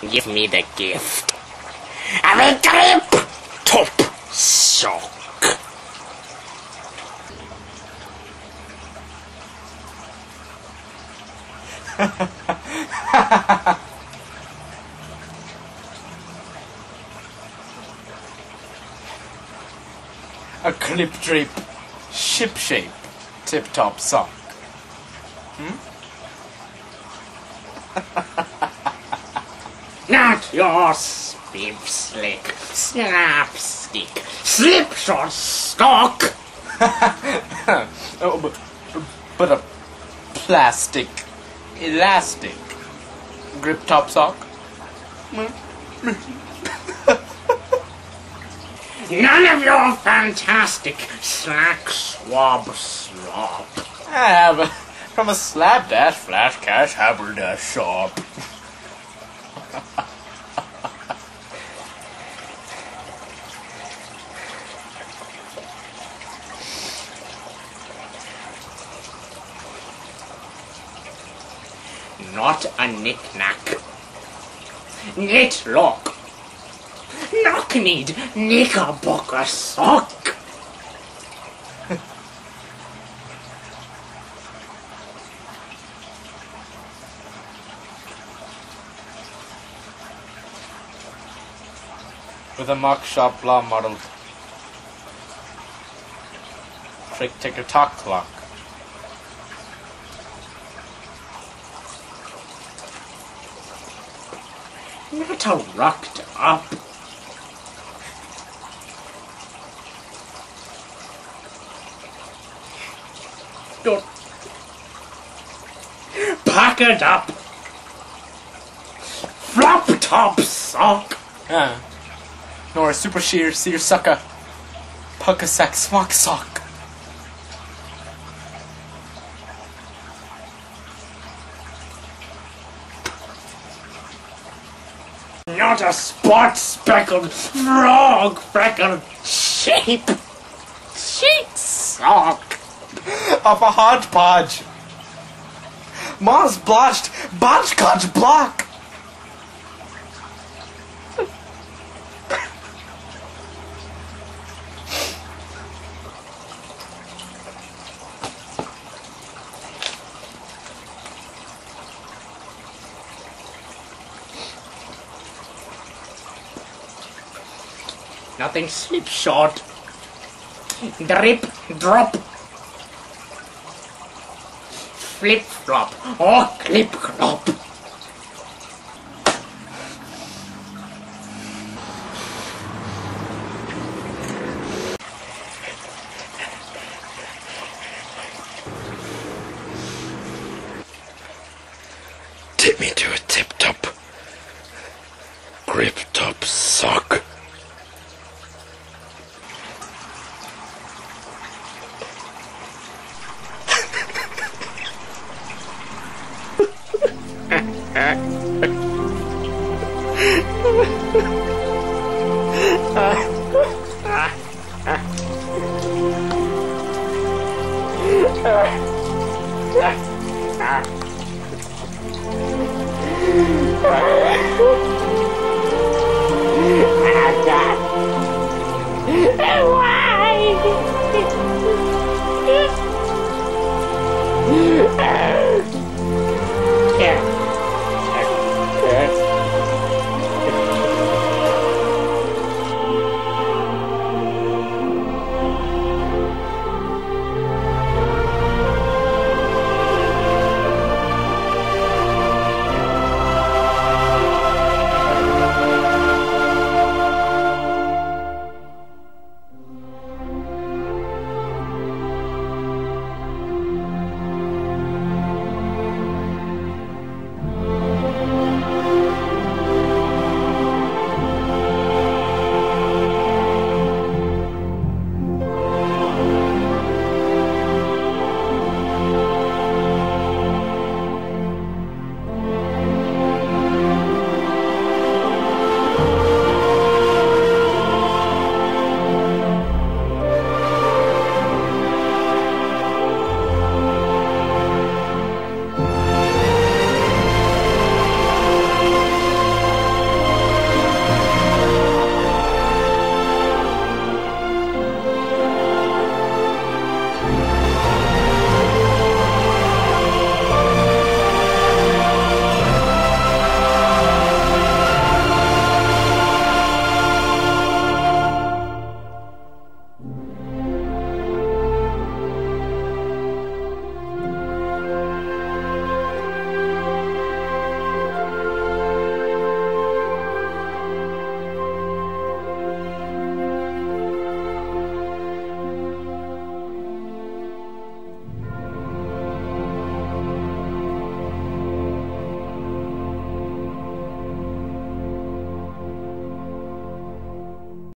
Give me the gift of a grip top sock. A clip drape, ship shape, tip top sock. Not your spip slick, snap stick, slipshod stock. Oh, but a plastic, elastic grip top sock. None of your fantastic slack swab slop. I have from a slapdash flash cash haberdash shop. Not a knick-knack. Knit lock. Knock-kneed knickerbocker sock. With a mock shop blah model. Trick ticker tock clock. Not a rucked up. Don't packed up. Flop top sock. Nor a super sheer seersucker. Pucka sack smock sock. Not a spot speckled frog freckled shape. Cheek sock. Of a hodgepodge. Moss blotched botchcotch block. Nothing slipshod. Drip drop. Flip flop or clip clop. Take me to a tip top grip top sock.